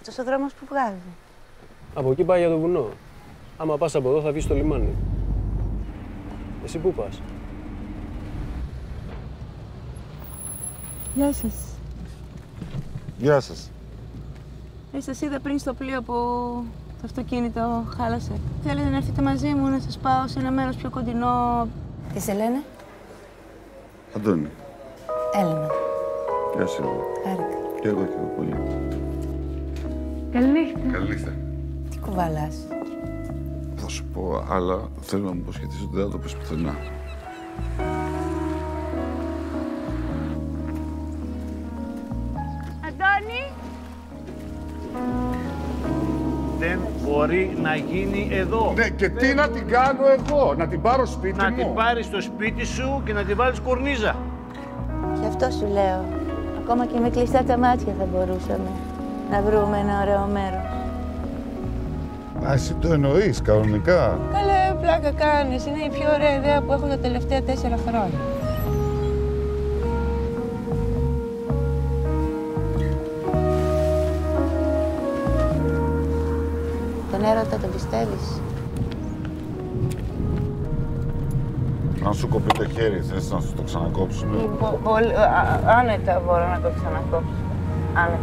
Αυτός ο δρόμος που βγάζει. Από εκεί πάει για το βουνό. Άμα πας από εδώ θα βγεις στο λιμάνι. Εσύ πού πας? Γεια σας. Γεια σας. Σας είδα πριν στο πλοίο που το αυτοκίνητο χάλασε. Θέλετε να έρθετε μαζί μου να σας πάω σε ένα μέρος πιο κοντινό. Τι σε λένε? Αντώνη. Έλενα. Γεια σου. Χάρηκα. Και εγώ πολύ. Καληνύχτα. Καληνύχτα. Τι κουβαλάς? Θα σου πω, αλλά θέλω να μου υποσχεθείς ότι δεν θα το πεις πουθενά. Αντώνη! Δεν μπορεί να γίνει εδώ. Ναι, και τι να την κάνω εγώ, να την πάρω σπίτι μου. Να την πάρεις στο σπίτι σου και να την βάλεις κορνίζα. Γι' αυτό σου λέω. Ακόμα και με κλειστά τα μάτια θα μπορούσαμε να βρούμε ένα ωραίο μέρος. Α, εσύ το εννοείς κανονικά? Καλέ, πλάκα κάνεις. Είναι η πιο ωραία ιδέα που έχω τα τελευταία 4 χρόνια. Τον έρωτα τον πιστεύεις? Αν σου κοπεί το χέρι, θες να σου το ξανακόψουμε? Άνετα μπορώ να το ξανακόψω. Άνετα.